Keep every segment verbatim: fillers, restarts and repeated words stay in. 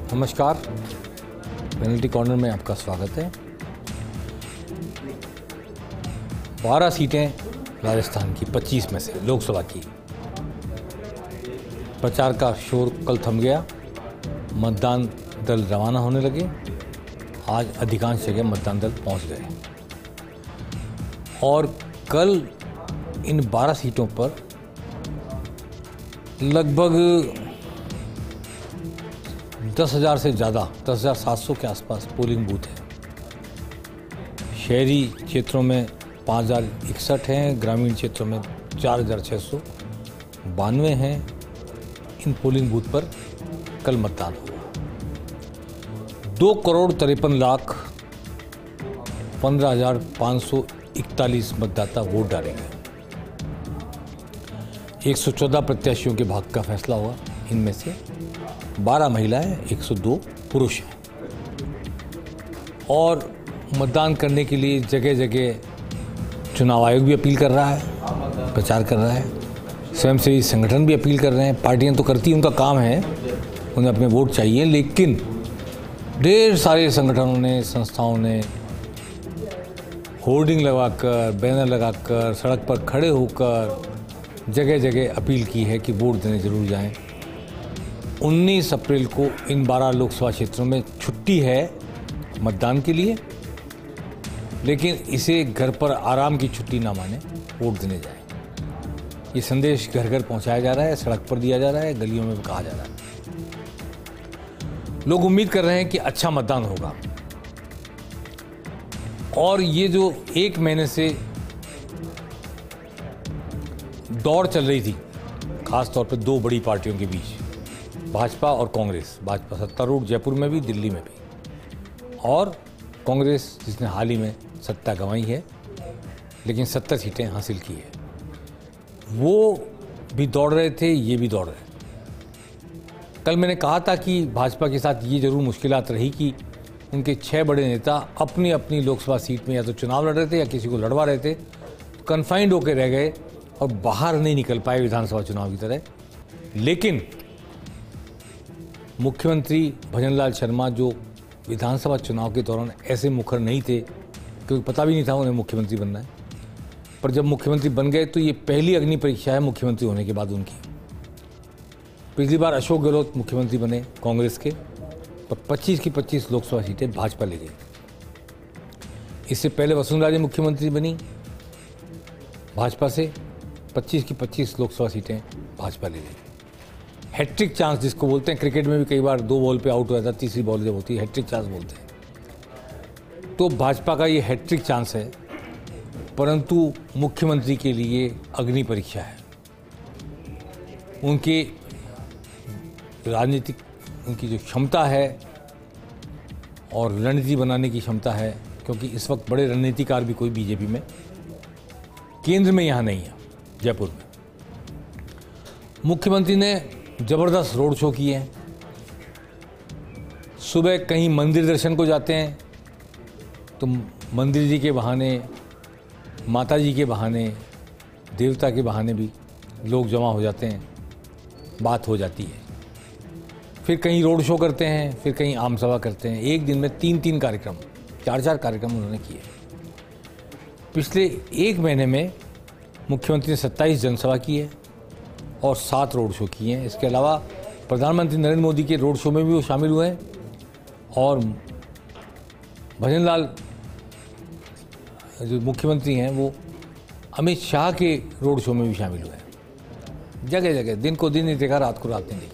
नमस्कार, penalty corner में आपका स्वागत है। बारह सीटें राजस्थान की पच्चीस में से लोकसभा की। प्रचार का शोर कल थम गया, मतदान दल रवाना होने लगे। आज अधिकांश जगह मतदान दल पहुंच गए और कल इन बारह सीटों पर लगभग दस हज़ार से ज़्यादा, दस हज़ार सात सौ के आसपास पोलिंग बूथ हैं। शहरी क्षेत्रों में पाँच हज़ार इकसठ हैं, ग्रामीण क्षेत्रों में चार हज़ार छः सौ बानवे हैं। इन पोलिंग बूथ पर कल मतदान होगा। दो करोड़ तिरपन लाख पंद्रह हज़ार पाँच सौ इकतालीस मतदाता वोट डालेंगे। एक सौ चौदह प्रत्याशियों के भाग्य का फैसला हुआ। इनमें से बारह महिलाएं, एक सौ दो पुरुष हैं। और मतदान करने के लिए जगह जगह चुनाव आयोग भी अपील कर रहा है, प्रचार कर रहा है। स्वयंसेवी संगठन भी अपील कर रहे हैं। पार्टियां तो करती, उनका काम है, उन्हें अपने वोट चाहिए, लेकिन ढेर सारे संगठनों ने, संस्थाओं ने होर्डिंग लगाकर, बैनर लगाकर, सड़क पर खड़े होकर जगह जगह अपील की है कि वोट देने जरूर जाएं। उन्नीस अप्रैल को इन बारह लोकसभा क्षेत्रों में छुट्टी है मतदान के लिए, लेकिन इसे घर पर आराम की छुट्टी ना माने, वोट देने जाएं। ये संदेश घर घर पहुंचाया जा रहा है, सड़क पर दिया जा रहा है, गलियों में कहा जा रहा है। लोग उम्मीद कर रहे हैं कि अच्छा मतदान होगा। और ये जो एक महीने से दौड़ चल रही थी, खास तौर पर दो बड़ी पार्टियों के बीच, भाजपा और कांग्रेस, भाजपा सत्तारूढ़ जयपुर में भी, दिल्ली में भी, और कांग्रेस जिसने हाल ही में सत्ता गंवाई है लेकिन सत्तर सीटें हासिल की है, वो भी दौड़ रहे थे, ये भी दौड़ रहे थे। कल मैंने कहा था कि भाजपा के साथ ये जरूर मुश्किलात रही कि उनके छह बड़े नेता अपनी अपनी लोकसभा सीट में या तो चुनाव लड़ रहे थे या किसी को लड़वा रहे थे, कन्फाइंड होकर रह गए और बाहर नहीं निकल पाए विधानसभा चुनाव की तरह। लेकिन मुख्यमंत्री भजनलाल शर्मा, जो विधानसभा चुनाव के दौरान ऐसे मुखर नहीं थे क्योंकि पता भी नहीं था उन्हें मुख्यमंत्री बनना है, पर जब मुख्यमंत्री बन गए तो ये पहली अग्नि परीक्षा है मुख्यमंत्री होने के बाद उनकी। पिछली बार अशोक गहलोत मुख्यमंत्री बने कांग्रेस के, पर पच्चीस की पच्चीस लोकसभा सीटें भाजपा ले गई। इससे पहले वसुंधरा राजे मुख्यमंत्री बनी भाजपा से, पच्चीस की पच्चीस लोकसभा सीटें भाजपा ले गई। हैट्रिक चांस जिसको बोलते हैं, क्रिकेट में भी कई बार दो बॉल पे आउट हो जाता है, तीसरी बॉल जब होती है हैट्रिक चांस बोलते हैं। तो भाजपा का ये हैट्रिक चांस है, परंतु मुख्यमंत्री के लिए अग्नि परीक्षा है। उनके राजनीतिक, उनकी जो क्षमता है और रणनीति बनाने की क्षमता है, क्योंकि इस वक्त बड़े रणनीतिकार भी कोई बीजेपी में केंद्र में यहाँ नहीं है, जयपुर में। मुख्यमंत्री ने जबरदस्त रोड शो किए हैं। सुबह कहीं मंदिर दर्शन को जाते हैं तो मंदिर जी के बहाने, माता जी के बहाने, देवता के बहाने भी लोग जमा हो जाते हैं, बात हो जाती है। फिर कहीं रोड शो करते हैं, फिर कहीं आम सभा करते हैं। एक दिन में तीन तीन कार्यक्रम, चार चार कार्यक्रम उन्होंने किए। पिछले एक महीने में मुख्यमंत्री ने सत्ताईस जनसभा की है और सात रोड शो किए हैं। इसके अलावा प्रधानमंत्री नरेंद्र मोदी के रोड शो में भी वो शामिल हुए हैं और भजनलाल जो मुख्यमंत्री हैं वो अमित शाह के रोड शो में भी शामिल हुए हैं। जगह जगह, दिन को दिन नहीं देखा, रात को रात नहीं देखी।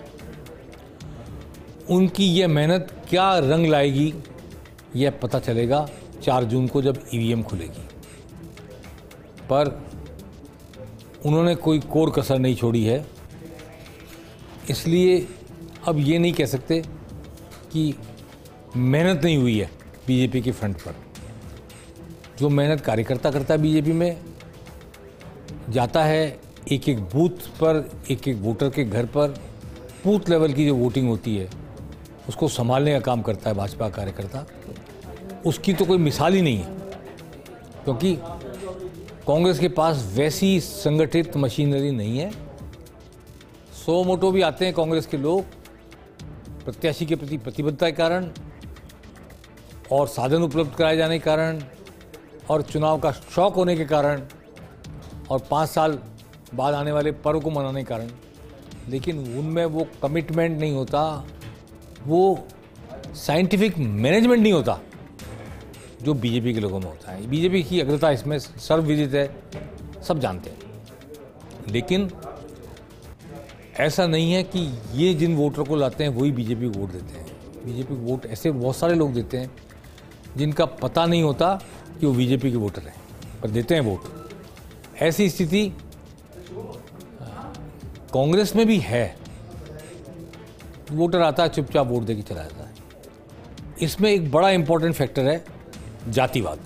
उनकी यह मेहनत क्या रंग लाएगी, यह पता चलेगा चार जून को जब ईवीएम खुलेगी। पर उन्होंने कोई कोर कसर नहीं छोड़ी है, इसलिए अब ये नहीं कह सकते कि मेहनत नहीं हुई है बीजेपी के फ्रंट पर। जो मेहनत कार्यकर्ता करता है बीजेपी में, जाता है एक एक बूथ पर, एक एक वोटर के घर पर, बूथ लेवल की जो वोटिंग होती है उसको संभालने का काम करता है भाजपा कार्यकर्ता। उसकी तो कोई मिसाल ही नहीं है, क्योंकि कांग्रेस के पास वैसी संगठित मशीनरी नहीं है। सौ मोटो भी आते हैं कांग्रेस के लोग, प्रत्याशी के प्रति प्रतिबद्धता के कारण और साधन उपलब्ध कराए जाने के कारण और चुनाव का शौक होने के कारण और पाँच साल बाद आने वाले पर्व को मनाने के कारण, लेकिन उनमें वो कमिटमेंट नहीं होता, वो साइंटिफिक मैनेजमेंट नहीं होता जो बीजेपी के लोगों में होता है। बीजेपी की अग्रता इसमें सर्वविदित है, सब जानते हैं। लेकिन ऐसा नहीं है कि ये जिन वोटर को लाते हैं वही बीजेपी को वोट देते हैं। बीजेपी को वोट ऐसे बहुत सारे लोग देते हैं जिनका पता नहीं होता कि वो बीजेपी के वोटर हैं, पर देते हैं वोट। ऐसी स्थिति कांग्रेस में भी है। वोटर आता है, चुपचाप वोट देके चला जाता है। इसमें एक बड़ा इंपॉर्टेंट फैक्टर है जातिवाद।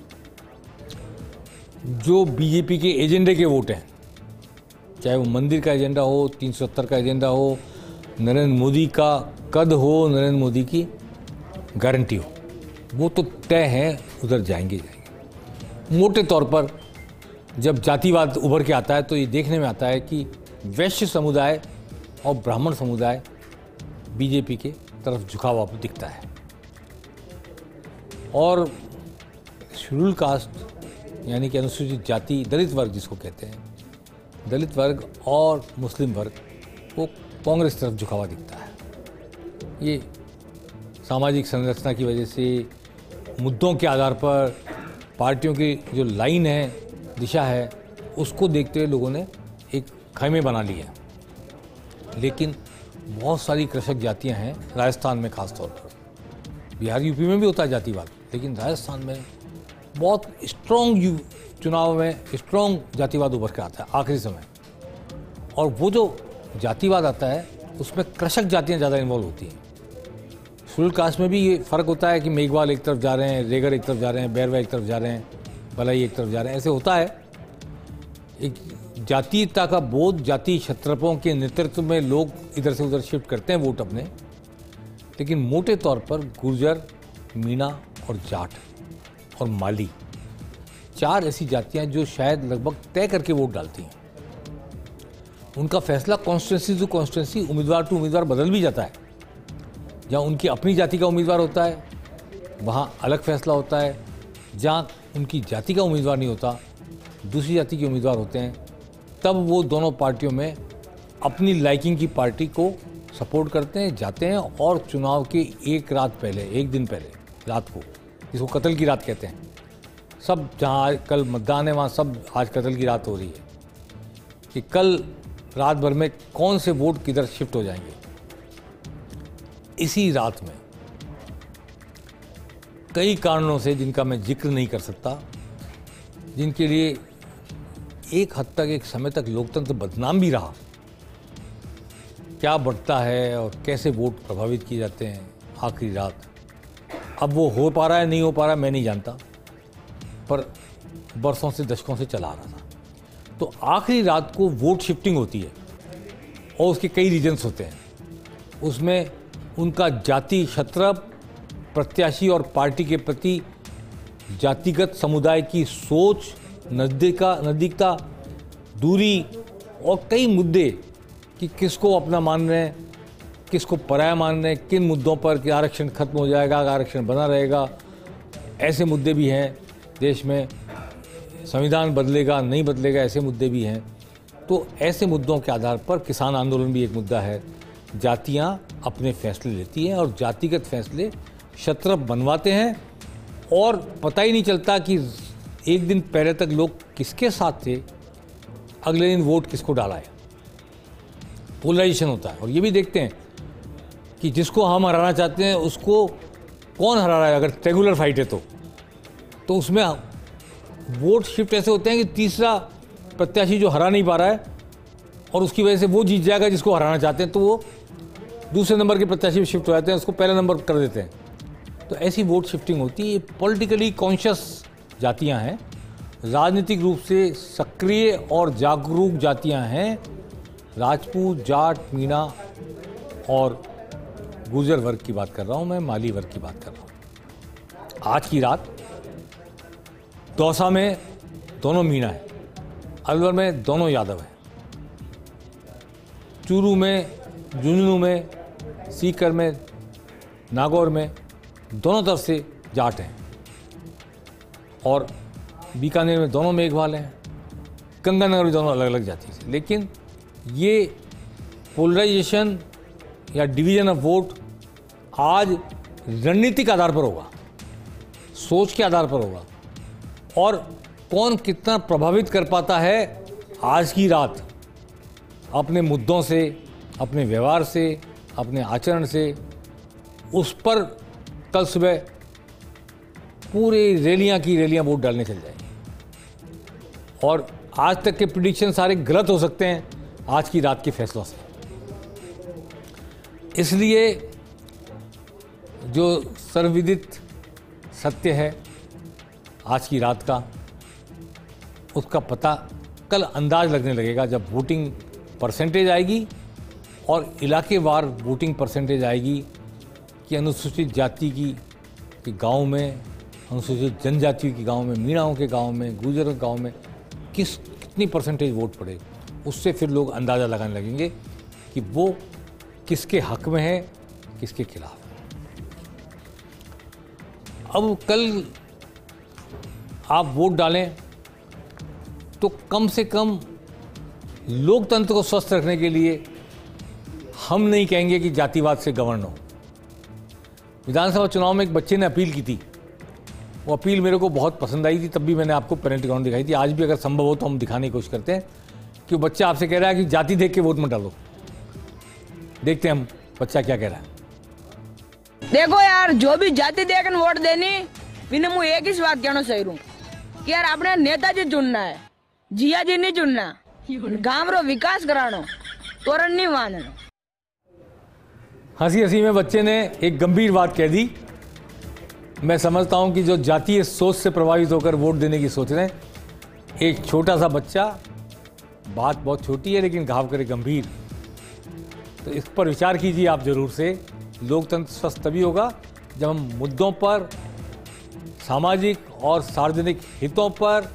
जो बीजेपी के एजेंडे के वोट हैं, चाहे वो मंदिर का एजेंडा हो, तीन सौ सत्तर का एजेंडा हो, नरेंद्र मोदी का कद हो, नरेंद्र मोदी की गारंटी हो, वो तो तय है, उधर जाएंगे जाएंगे। मोटे तौर पर जब जातिवाद उभर के आता है तो ये देखने में आता है कि वैश्य समुदाय और ब्राह्मण समुदाय बीजेपी के तरफ झुका हुआ दिखता है। और शेड्यूल कास्ट यानी कि अनुसूचित जाति, दलित वर्ग जिसको कहते हैं, दलित वर्ग और मुस्लिम वर्ग को कांग्रेस तरफ झुका हुआ दिखता है। ये सामाजिक संरचना की वजह से, मुद्दों के आधार पर पार्टियों की जो लाइन है, दिशा है, उसको देखते हुए लोगों ने एक खैमे बना लिया। लेकिन बहुत सारी कृषक जातियां हैं राजस्थान में, खास तौर पर बिहार यूपी में भी होता है जातिवाद, लेकिन राजस्थान में बहुत स्ट्रॉन्ग चुनाव में स्ट्रॉन्ग जातिवाद उभर कर आता है आखिरी समय। और वो जो जातिवाद आता है उसमें कृषक जातियां ज़्यादा इन्वॉल्व होती हैं। शेड्यूल कास्ट में भी ये फ़र्क होता है कि मेघवाल एक तरफ जा रहे हैं, रेगर एक तरफ जा रहे हैं, बैरवा एक तरफ जा रहे हैं, भलाई एक तरफ जा रहे हैं, ऐसे होता है। एक जातीयता का बोध, जाति क्षत्रपों के नेतृत्व में लोग इधर से उधर शिफ्ट करते हैं वोट अपने। लेकिन मोटे तौर पर गुर्जर, मीणा और जाट और माली, चार ऐसी जातियां जो शायद लगभग तय करके वोट डालती हैं। उनका फैसला कॉन्स्टिट्यूंसी टू कॉन्स्टिट्यूंसी, उम्मीदवार टू उम्मीदवार बदल भी जाता है। जहाँ उनकी अपनी जाति का उम्मीदवार होता है वहाँ अलग फैसला होता है, जहाँ उनकी जाति का उम्मीदवार नहीं होता, दूसरी जाति के उम्मीदवार होते हैं, तब वो दोनों पार्टियों में अपनी लाइकिंग की पार्टी को सपोर्ट करते हैं, जाते हैं। और चुनाव के एक रात पहले, एक दिन पहले रात को, जिसको कत्ल की रात कहते हैं, सब जहाँ कल मतदान है वहाँ सब आज कत्ल की रात हो रही है कि कल रात भर में कौन से वोट किधर शिफ्ट हो जाएंगे। इसी रात में कई कारणों से, जिनका मैं जिक्र नहीं कर सकता, जिनके लिए एक हद तक, एक समय तक लोकतंत्र बदनाम भी रहा, क्या बढ़ता है और कैसे वोट प्रभावित किए जाते हैं आखिरी रात। अब वो हो पा रहा है, नहीं हो पा रहा है, मैं नहीं जानता, पर बरसों से, दशकों से चला आ रहा था। तो आखिरी रात को वोट शिफ्टिंग होती है और उसके कई रीजन्स होते हैं। उसमें उनका जाति क्षत्र, प्रत्याशी और पार्टी के प्रति जातिगत समुदाय की सोच, नज़दीका नज़दीकता, दूरी और कई मुद्दे कि किसको अपना मान रहे हैं, किसको पराया मान रहे हैं, किन मुद्दों पर कि आरक्षण खत्म हो जाएगा, आरक्षण बना रहेगा, ऐसे मुद्दे भी हैं देश में, संविधान बदलेगा नहीं बदलेगा, ऐसे मुद्दे भी हैं। तो ऐसे मुद्दों के आधार पर किसान आंदोलन भी एक मुद्दा है। जातियां अपने फैसले लेती हैं और जातिगत फैसले क्षत्र बनवाते हैं और पता ही नहीं चलता कि एक दिन पहले तक लोग किसके साथ थे, अगले दिन वोट किसको डाला है। पोलराइजेशन होता है। और ये भी देखते हैं कि जिसको हम हराना चाहते हैं उसको कौन हरा रहा है। अगर रेगुलर फाइट है तो तो उसमें वोट शिफ्ट ऐसे होते हैं कि तीसरा प्रत्याशी जो हरा नहीं पा रहा है और उसकी वजह से वो जीत जाएगा जिसको हराना चाहते हैं, तो वो दूसरे नंबर के प्रत्याशी में शिफ्ट हो जाते हैं, उसको पहला नंबर कर देते हैं। तो ऐसी वोट शिफ्टिंग होती है। ये पॉलिटिकली कॉन्शियस जातियां हैं, राजनीतिक रूप से सक्रिय और जागरूक जातियां हैं। राजपूत, जाट, मीणा और गुर्जर वर्ग की बात कर रहा हूं मैं, माली वर्ग की बात कर रहा हूं। आज की रात दौसा में दोनों मीणा है, अलवर में दोनों यादव हैं, चूरू में, झुंझुनू में सीकर में, नागौर में दोनों तरफ से जाट हैं और बीकानेर में दोनों मेघवाल हैं, गंगानगर में दोनों अलग अलग जाति से। लेकिन ये पोलराइजेशन या डिवीजन ऑफ वोट आज रणनीतिक आधार पर होगा, सोच के आधार पर होगा, और कौन कितना प्रभावित कर पाता है आज की रात अपने मुद्दों से, अपने व्यवहार से, अपने आचरण से, उस पर कल सुबह पूरी रैलियां की रैलियां वोट डालने चल जाएंगी। और आज तक के प्रिडिक्शन सारे गलत हो सकते हैं आज की रात के फैसलों से। इसलिए जो सर्वविदित सत्य है आज की रात का, उसका पता कल अंदाज लगने लगेगा जब वोटिंग परसेंटेज आएगी और इलाकेवार वोटिंग परसेंटेज आएगी कि अनुसूचित जाति की कि गांव में, अनुसूचित जनजाति के गांव में, मीणाओं के गांव में, गुर्जरों के गांव में किस कितनी परसेंटेज वोट पड़े। उससे फिर लोग अंदाज़ा लगाने लगेंगे कि वो किसके हक में है, किसके खिलाफ है। अब कल आप वोट डालें तो कम से कम लोकतंत्र को स्वस्थ रखने के लिए हम नहीं कहेंगे कि जातिवाद से गवर्न हो। विधानसभा चुनाव में एक बच्चे ने अपील की थी, वो अपील मेरे को बहुत पसंद आई थी, तब भी मैंने आपको पेनल्टी ग्राउंड दिखाई थी। आज भी अगर संभव हो तो हम दिखाने की कोशिश करते हैं कि वो बच्चा आपसे कह रहा है कि जाति देख के वोट मत डालो। देखते हैं हम बच्चा क्या कह रहा है। देखो यार, जो भी जाति देख वोट देनी, बिना मुझे एक ही बात कहना चाह रहा कि यार आपने नेताजी चुनना है, जिया जी नहीं चुनना। गांव रो विकास करानो, तोरण नहीं मानना। हंसी हंसी में बच्चे ने एक गंभीर बात कह दी। मैं समझता हूं कि जो जातीय सोच से प्रभावित होकर वोट देने की सोच रहे हैं, एक छोटा सा बच्चा, बात बहुत छोटी है लेकिन घाव करे गंभीर। तो इस पर विचार कीजिए आप जरूर से। लोकतंत्र स्वस्थ तभी होगा जब हम मुद्दों पर, सामाजिक और सार्वजनिक हितों पर,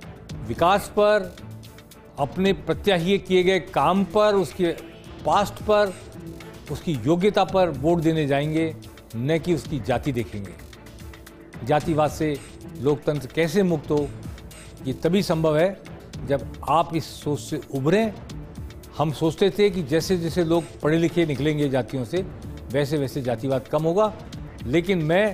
विकास पर, अपने प्रत्याशी किए गए काम पर, उसके पास्ट पर, उसकी योग्यता पर वोट देने जाएंगे, न कि उसकी जाति देखेंगे। जातिवाद से लोकतंत्र कैसे मुक्त हो, ये तभी संभव है जब आप इस सोच से उभरें। हम सोचते थे कि जैसे जैसे लोग पढ़े लिखे निकलेंगे जातियों से, वैसे वैसे जातिवाद कम होगा। लेकिन मैं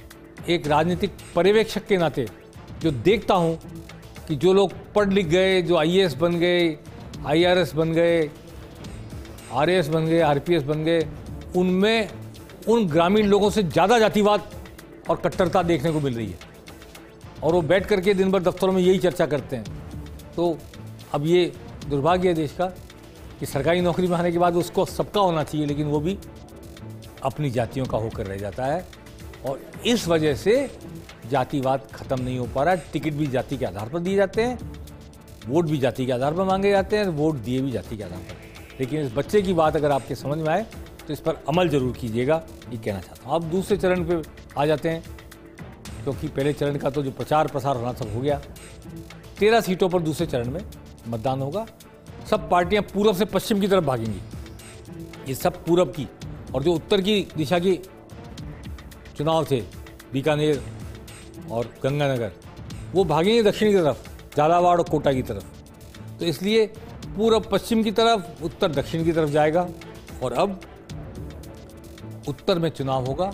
एक राजनीतिक पर्यवेक्षक के नाते जो देखता हूँ कि जो लोग पढ़ लिख गए, जो आई ए एस बन गए, आई आर एस बन गए, आर ए एस बन गए, आर पी एस बन गए, उनमें उन ग्रामीण लोगों से ज़्यादा जातिवाद और कट्टरता देखने को मिल रही है। और वो बैठ करके दिन भर दफ्तरों में यही चर्चा करते हैं। तो अब ये दुर्भाग्य है देश का कि सरकारी नौकरी में आने के बाद उसको सबका होना चाहिए, लेकिन वो भी अपनी जातियों का होकर रह जाता है। और इस वजह से जातिवाद खत्म नहीं हो पा रहा है। टिकट भी जाति के आधार पर दिए जाते हैं, वोट भी जाति के आधार पर मांगे जाते हैं, वोट दिए भी जाति के आधार पर। लेकिन इस बच्चे की बात अगर आपके समझ में आए तो इस पर अमल जरूर कीजिएगा, ये कहना चाहता हूँ। अब दूसरे चरण पे आ जाते हैं, क्योंकि पहले चरण का तो जो प्रचार प्रसार होना सब हो गया। तेरह सीटों पर दूसरे चरण में मतदान होगा। सब पार्टियां पूर्व से पश्चिम की तरफ भागेंगी, ये सब पूरब की। और जो उत्तर की दिशा की चुनाव थे, बीकानेर और गंगानगर, वो भागेंगे दक्षिण की तरफ, झालावाड़ और कोटा की तरफ। तो इसलिए पूरब पश्चिम की तरफ, उत्तर दक्षिण की तरफ जाएगा। और अब उत्तर में चुनाव होगा,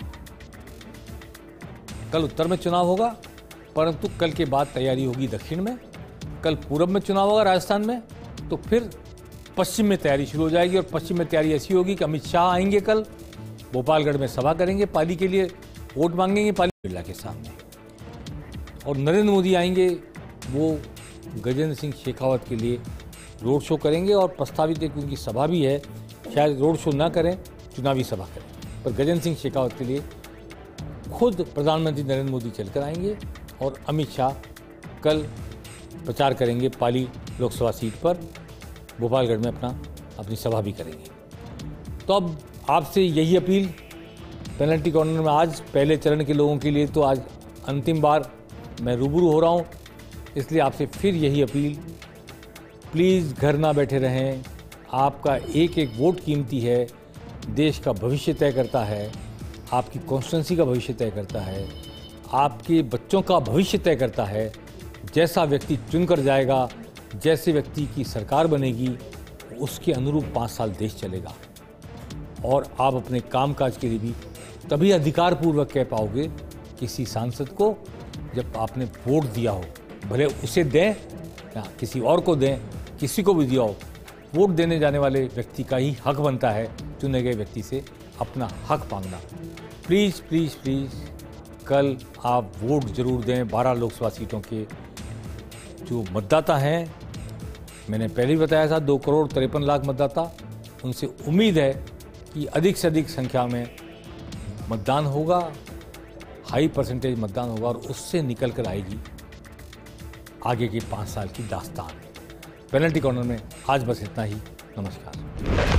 कल उत्तर में चुनाव होगा, परंतु कल के बाद तैयारी होगी दक्षिण में। कल पूरब में चुनाव होगा राजस्थान में, तो फिर पश्चिम में तैयारी शुरू हो जाएगी। और पश्चिम में तैयारी ऐसी होगी कि अमित शाह आएंगे कल, भोपालगढ़ में सभा करेंगे, पाली के लिए वोट मांगेंगे पाली बिरला के सामने। और नरेंद्र मोदी आएंगे, वो गजेंद्र सिंह शेखावत के लिए रोड शो करेंगे। और प्रस्तावित एक उनकी सभा भी है, शायद रोड शो ना करें, चुनावी सभा करें, पर गजेंद्र सिंह शेखावत के लिए खुद प्रधानमंत्री नरेंद्र मोदी चलकर आएंगे। और अमित शाह कल प्रचार करेंगे पाली लोकसभा सीट पर, भोपालगढ़ में अपना अपनी सभा भी करेंगे। तो अब आपसे यही अपील पेनल्टी कॉर्नर में आज पहले चरण के लोगों के लिए तो आज अंतिम बार मैं रूबरू हो रहा हूँ, इसलिए आपसे फिर यही अपील, प्लीज़ घर ना बैठे रहें। आपका एक एक वोट कीमती है। देश का भविष्य तय करता है, आपकी कॉन्स्टिट्यूंसी का भविष्य तय करता है, आपके बच्चों का भविष्य तय करता है। जैसा व्यक्ति चुनकर जाएगा, जैसे व्यक्ति की सरकार बनेगी, उसके अनुरूप पाँच साल देश चलेगा। और आप अपने कामकाज के लिए भी तभी अधिकारपूर्वक कह पाओगे किसी सांसद को जब आपने वोट दिया हो, भले उसे दें या किसी और को दें, किसी को भी दिया हो। वोट देने जाने वाले व्यक्ति का ही हक बनता है चुने गए व्यक्ति से अपना हक मांगना। प्लीज़ प्लीज़ प्लीज़ कल आप वोट जरूर दें। बारह लोकसभा सीटों के जो मतदाता हैं, मैंने पहले ही बताया था, दो करोड़ तिरपन लाख मतदाता, उनसे उम्मीद है कि अधिक से अधिक संख्या में मतदान होगा, हाई परसेंटेज मतदान होगा और उससे निकल कर आएगी आगे की पाँच साल की दास्तान। पेनल्टी कॉर्नर में आज बस इतना ही। नमस्कार।